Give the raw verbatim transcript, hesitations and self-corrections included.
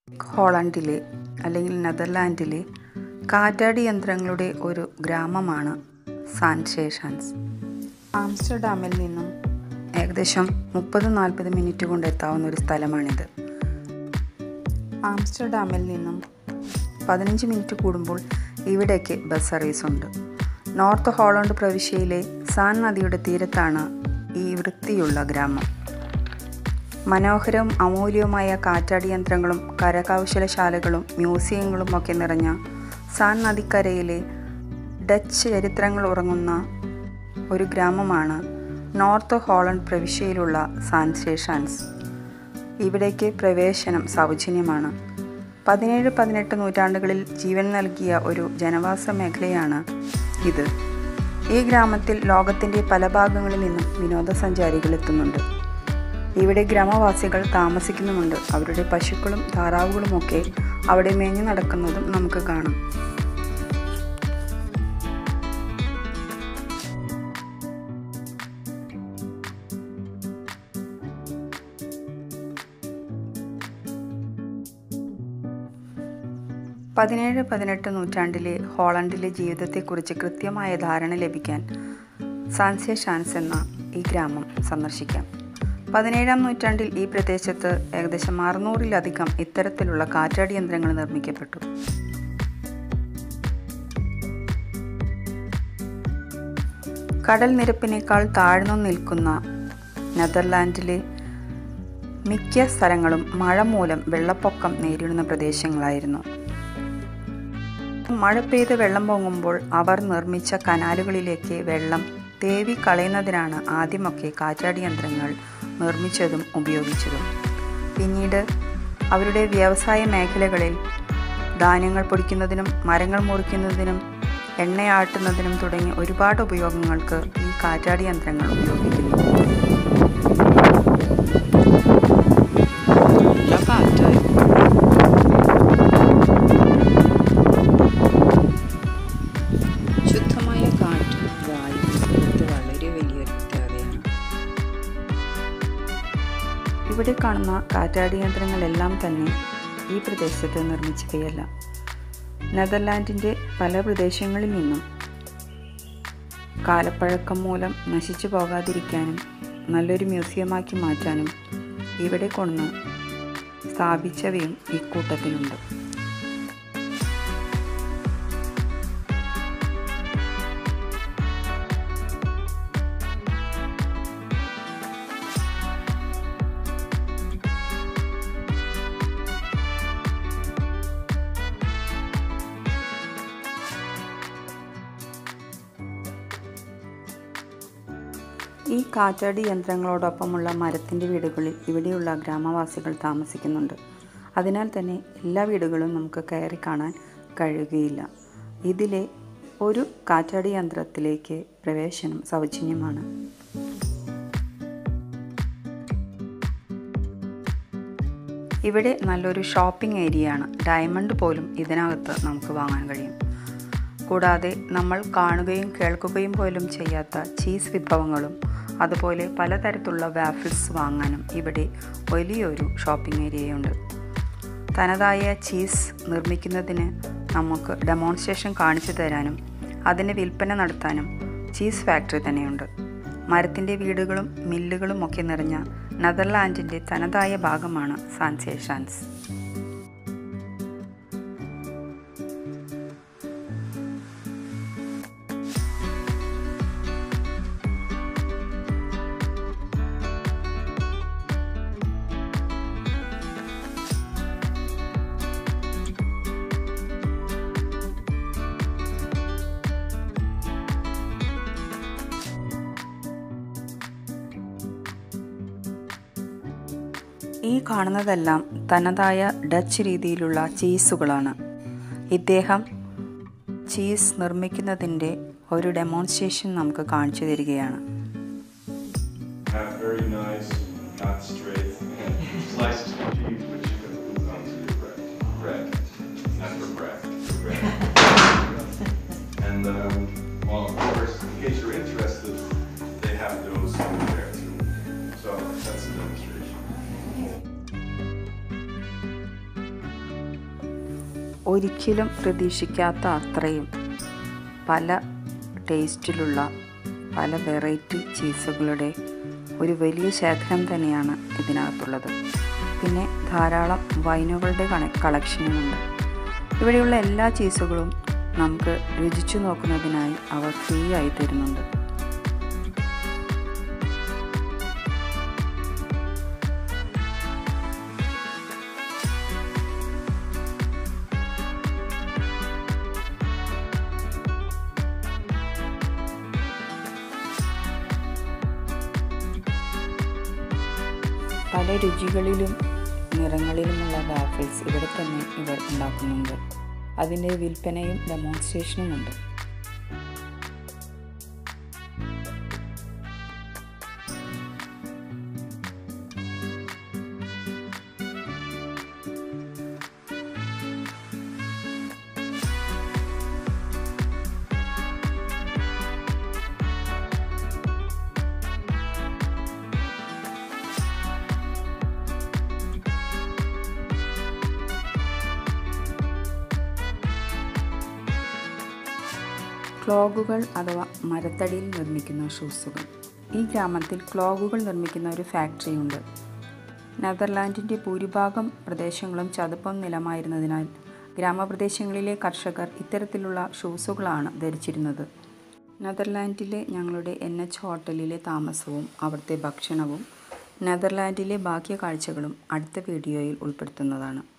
ഹോളണ്ടിലെ അല്ലെങ്കിൽ നെതർലാൻഡിലെ കാറ്റാടി യന്ത്രങ്ങളുടെ ഒരു ഗ്രാമമാണ് സാൻസെ ഷാൻസ്. ആംസ്റ്റർഡാമിൽ നിന്നും ഏകദേശം മുപ്പത് നാൽപ്പത് മിനിറ്റ് കൊണ്ട് എത്താവുന്ന ഒരു സ്ഥലമാണിത്. ആംസ്റ്റർഡാമിൽ നിന്നും പതിനഞ്ച് മിനിറ്റ് കൂടുമ്പോൾ ഇവിടേക്ക് ബസ് സർവീസ് ഉണ്ട്. നോർത്ത് ഹോളണ്ട് പ്രവിശ്യയിലെ സാൻ നദിയുടെ തീരത്താണ് ഈ വൃത്തിയുള്ള ഗ്രാമം. മനോഹരവും അമൂല്യവുമായ കാറ്റാടി യന്ത്രങ്ങളും കരകൗശലശാലകളും മ്യൂസിയങ്ങളും ഒക്കെ നിറഞ്ഞ സാൻ നദിക്കരയിലെ ഡച്ച് ചരിത്രങ്ങൾ ഉറങ്ങുന്ന ഒരു ഗ്രാമമാണ് നോർത്ത് ഹോളണ്ട് പ്രവിശ്യയിലുള്ള സാൻസെ ഷാൻസ്. ഇവിടേക്ക് പ്രവേശനം സൗജന്യമാണ്. പതിനേഴ് പതിനെട്ട് നൂറ്റാണ്ടുകളിൽ ജീവൻ നൽകിയ ഒരു ജനവാസ മേഖലയാണ് ഇത്. ഈ ഗ്രാമത്തിൽ ലോകത്തിൻ്റെ പല ഭാഗങ്ങളിൽ നിന്നും വിനോദസഞ്ചാരികൾ എത്തുന്നുണ്ട്. ഇവിടെ ഗ്രാമവാസികൾ താമസിക്കുന്നുമുണ്ട്. അവരുടെ പശുക്കളും താറാവുകളുമൊക്കെ അവിടെ മേഞ്ഞു നടക്കുന്നതും നമുക്ക് കാണാം. പതിനേഴ് പതിനെട്ട് നൂറ്റാണ്ടിലെ ഹോളണ്ടിലെ ജീവിതത്തെക്കുറിച്ച് കൃത്യമായ ധാരണ ലഭിക്കാൻ സാൻസെ ഷാൻസ് എന്ന ഈ ഗ്രാമം സന്ദർശിക്കാം. പതിനേഴാം നൂറ്റാണ്ടിൽ ഈ പ്രദേശത്ത് ഏകദേശം അറുന്നൂറിലധികം ഇത്തരത്തിലുള്ള കാറ്റാടി യന്ത്രങ്ങൾ നിർമ്മിക്കപ്പെട്ടു. കടൽ നിരപ്പിനേക്കാൾ താഴ്ന്നു നിൽക്കുന്ന നെതർലാൻഡിലെ മിക്ക സ്ഥലങ്ങളും മഴ മൂലം വെള്ളപ്പൊക്കം നേരിടുന്ന പ്രദേശങ്ങളായിരുന്നു. മഴ പെയ്ത് വെള്ളം പൊങ്ങുമ്പോൾ അവർ നിർമ്മിച്ച കനാലുകളിലേക്ക് വെള്ളം തേവി കളയുന്നതിനാണ് ആദ്യമൊക്കെ കാറ്റാടി യന്ത്രങ്ങൾ നിർമ്മിച്ചതും ഉപയോഗിച്ചതും. പിന്നീട് അവരുടെ വ്യവസായ മേഖലകളിൽ ധാന്യങ്ങൾ പൊടിക്കുന്നതിനും മരങ്ങൾ മുറിക്കുന്നതിനും എണ്ണയാട്ടുന്നതിനും തുടങ്ങി ഒരുപാട് ഉപയോഗങ്ങൾക്ക് ഈ കാറ്റാടി യന്ത്രങ്ങൾ ഉപയോഗിക്കുന്നു. ശുദ്ധമായ കാറ്റും വായുവും ഇത് വളരെ വലിയൊരു പ്രത്യേകതയാണ്. ഇവിടെ കാണുന്ന കാറ്റാടി യന്ത്രങ്ങളെല്ലാം തന്നെ ഈ പ്രദേശത്ത് നിർമ്മിച്ചവയല്ല. നെതർലാൻഡിൻ്റെ പല പ്രദേശങ്ങളിൽ നിന്നും കാലപ്പഴക്കം മൂലം നശിച്ചു പോകാതിരിക്കാനും നല്ലൊരു മ്യൂസിയമാക്കി മാറ്റാനും ഇവിടെ കൊണ്ട് സ്ഥാപിച്ചവയും ഇക്കൂട്ടത്തിലുണ്ട്. ഈ കാറ്റാടി യന്ത്രങ്ങളോടൊപ്പമുള്ള മരത്തിൻ്റെ വീടുകളിൽ ഇവിടെയുള്ള ഗ്രാമവാസികൾ താമസിക്കുന്നുണ്ട്. അതിനാൽ തന്നെ എല്ലാ വീടുകളും നമുക്ക് കയറി കാണാൻ കഴിയുകയില്ല. ഇതിലെ ഒരു കാറ്റാടി യന്ത്രത്തിലേക്ക് പ്രവേശനം സൗജന്യമാണ്. ഇവിടെ നല്ലൊരു ഷോപ്പിംഗ് ഏരിയയാണ്. ഡയമണ്ട് പോലും ഇതിനകത്ത് നമുക്ക് വാങ്ങാൻ കഴിയും. കൂടാതെ നമ്മൾ കാണുകയും കേൾക്കുകയും പോലും ചെയ്യാത്ത ചീസ് വിഭവങ്ങളും അതുപോലെ പലതരത്തിലുള്ള വാഫിൾസ് വാങ്ങാനും ഇവിടെ വലിയൊരു ഷോപ്പിംഗ് ഏരിയയുണ്ട്. തനതായ ചീസ് നിർമ്മിക്കുന്നതിന് നമുക്ക് ഡെമോൺസ്ട്രേഷൻ കാണിച്ചു തരാനും അതിന് വിൽപ്പന നടത്താനും ചീസ് ഫാക്ടറി തന്നെയുണ്ട്. മരത്തിൻ്റെ വീടുകളും മില്ലുകളും ഒക്കെ നിറഞ്ഞ നെതർലാൻഡിൻ്റെ തനതായ ഭാഗമാണ് സാൻസെ ഷാൻസ്. ഈ കാണുന്നതെല്ലാം തനതായ ഡച്ച് രീതിയിലുള്ള ചീസുകളാണ്. ഇദ്ദേഹം ചീസ് നിർമ്മിക്കുന്നതിൻ്റെ ഒരു ഡെമോൺസ്ട്രേഷൻ നമുക്ക് കാണിച്ചു തരികയാണ്. ഒരിക്കലും പ്രതീക്ഷിക്കാത്ത അത്രയും പല ടേസ്റ്റിലുള്ള പല വെറൈറ്റി ചീസുകളുടെ ഒരു വലിയ ശേഖരം തന്നെയാണ് ഇതിനകത്തുള്ളത്. പിന്നെ ധാരാളം വൈനുകളുടെ കളക്ഷനുമുണ്ട്. ഇവിടെയുള്ള എല്ലാ ചീസുകളും നമുക്ക് രുചിച്ചു നോക്കുന്നതിനായി അവർ ഫ്രീ ആയി തരുന്നുണ്ട്. പല രുചികളിലും നിറങ്ങളിലുമുള്ള വാഫിൾസ് ഇവിടെ തന്നെ ഇവർ ഉണ്ടാക്കുന്നുണ്ട്. അതിൻ്റെ വിൽപ്പനയും ഡെമോൺസ്ട്രേഷനുമുണ്ട്. ക്ലോഗുകൾ അഥവാ മരത്തടിയിൽ നിർമ്മിക്കുന്ന ഷൂസുകൾ. ഈ ഗ്രാമത്തിൽ ക്ലോഗുകൾ നിർമ്മിക്കുന്ന ഒരു ഫാക്ടറിയുണ്ട്. നെതർലാൻഡിൻ്റെ ഭൂരിഭാഗം പ്രദേശങ്ങളും ചതുപ്പൻ നിലമായിരുന്നതിനാൽ ഗ്രാമപ്രദേശങ്ങളിലെ കർഷകർ ഇത്തരത്തിലുള്ള ഷൂസുകളാണ് ധരിച്ചിരുന്നത്. നെതർലാൻഡിലെ ഞങ്ങളുടെ എൻ എച്ച് ഹോട്ടലിലെ താമസവും അവിടുത്തെ ഭക്ഷണവും നെതർലാൻഡിലെ ബാക്കി കാഴ്ചകളും അടുത്ത വീഡിയോയിൽ ഉൾപ്പെടുത്തുന്നതാണ്.